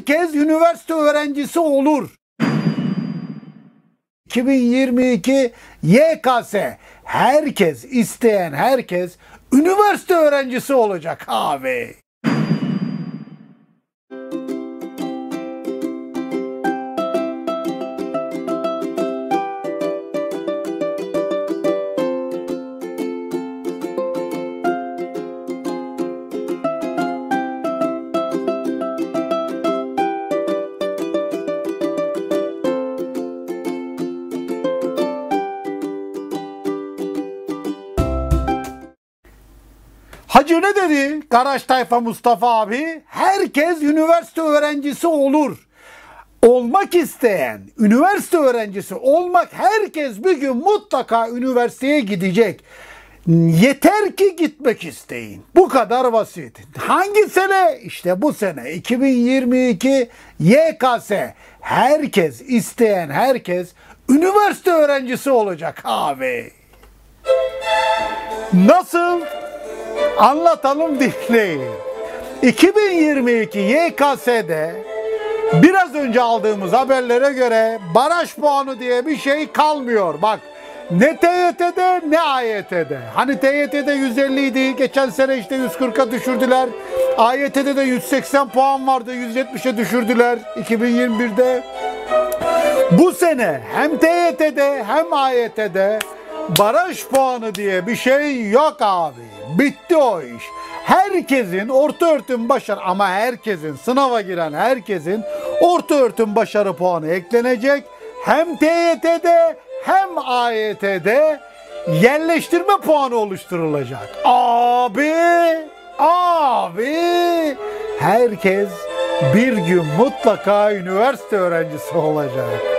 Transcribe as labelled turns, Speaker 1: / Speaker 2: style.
Speaker 1: herkes üniversite öğrencisi olur. 2022 YKS, herkes, isteyen herkes üniversite öğrencisi olacak abi. Hacı ne dedi? Garaj Tayfa Mustafa abi, herkes üniversite öğrencisi olur. Olmak isteyen, üniversite öğrencisi olmak, herkes bir gün mutlaka üniversiteye gidecek. Yeter ki gitmek isteyin. Bu kadar basit. Hangi sene? İşte bu sene 2022 YKS. Herkes, isteyen herkes üniversite öğrencisi olacak abi. Nasıl? Anlatalım, dinleyin. 2022 YKS'de biraz önce aldığımız haberlere göre baraj puanı diye bir şey kalmıyor. Bak, ne TYT'de ne AYT'de. Hani TYT'de 150 idi. Geçen sene işte 140'a düşürdüler. AYT'de de 180 puan vardı. 170'e düşürdüler 2021'de. Bu sene hem TYT'de hem AYT'de baraj puanı diye bir şey yok abi. Bitti o iş. Herkesin ortaöğretim başarı, ama herkesin, sınava giren herkesin ortaöğretim başarı puanı eklenecek. Hem TYT'de hem AYT'de yerleştirme puanı oluşturulacak. Abi herkes bir gün mutlaka üniversite öğrencisi olacak.